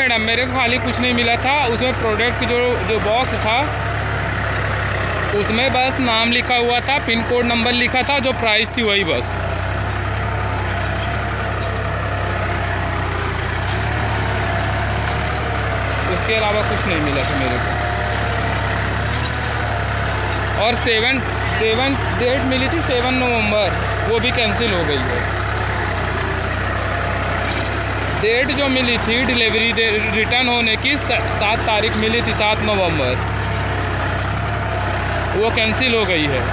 Madam, मेरे को खाली कुछ नहीं मिला था उसमें। प्रोडक्ट जो बॉक्स था उसमें बस नाम लिखा हुआ था, पिन कोड नंबर लिखा था, जो प्राइस थी वही बस। उसके अलावा कुछ नहीं मिला था मेरे को। और 7 डेट मिली थी 7 नवंबर, वो भी कैंसिल हो गई है। डेट जो मिली थी डिलीवरी रिटर्न होने की 7 तारीख मिली थी, 7 नवंबर, वो कैंसिल हो गई है।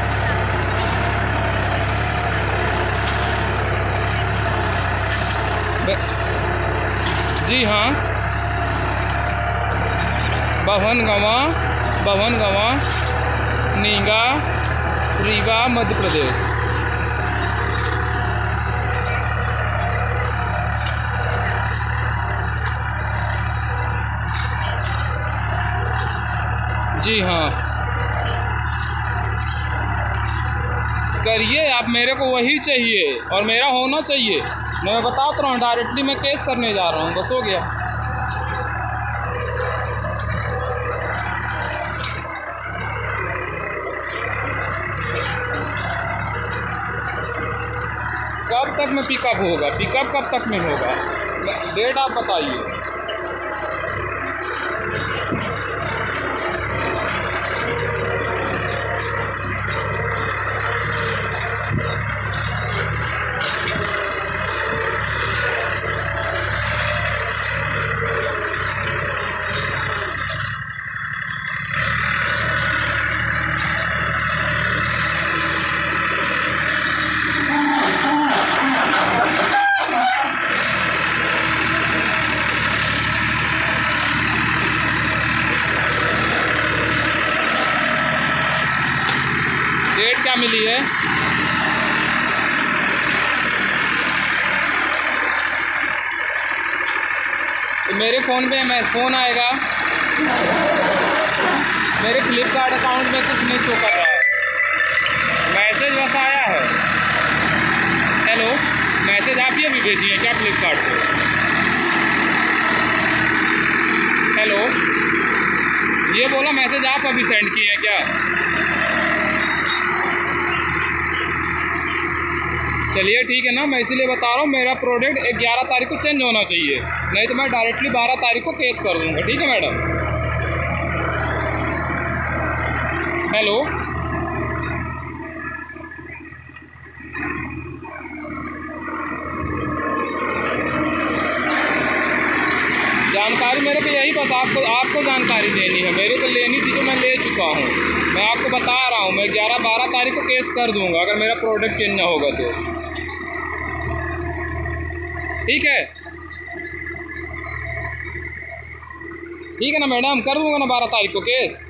जी हाँ, भवन गंवा नीगा रीवा मध्य प्रदेश। जी हाँ, करिए आप, मेरे को वही चाहिए और मेरा होना चाहिए। मैं बताता रहा हूँ, डायरेक्टली मैं केस करने जा रहा हूँ, बस हो गया। कब तक में पिकअप होगा? पिकअप कब तक में होगा? डेट आप बताइए। डेट क्या मिली है? तो मेरे फ़ोन पे फ़ोन आएगा, मेरे फ्लिपकार्ट अकाउंट में कुछ नहीं शो कर रहा है। मैसेज बस आया है। हेलो, मैसेज आप ही अभी भेजी है क्या फ्लिपकार्ट पे? हेलो, ये बोला मैसेज आप अभी सेंड किए हैं क्या? चलिए ठीक है ना, मैं इसीलिए बता रहा हूँ, मेरा प्रोडक्ट 11 तारीख को चेंज होना चाहिए, नहीं तो मैं डायरेक्टली 12 तारीख को केस कर दूँगा। ठीक है मैडम? हेलो, जानकारी मेरे को यही बस आपको जानकारी देनी है, मेरे को लेनी थी जो मैं ले चुका हूँ। मैं आपको बता रहा हूँ, मैं 11-12 तारीख को केस कर दूँगा अगर मेरा प्रोडक्ट चेंज ना होगा तो। ठीक है? ठीक है ना मैडम, कर दूँगा ना 12 तारीख को केस।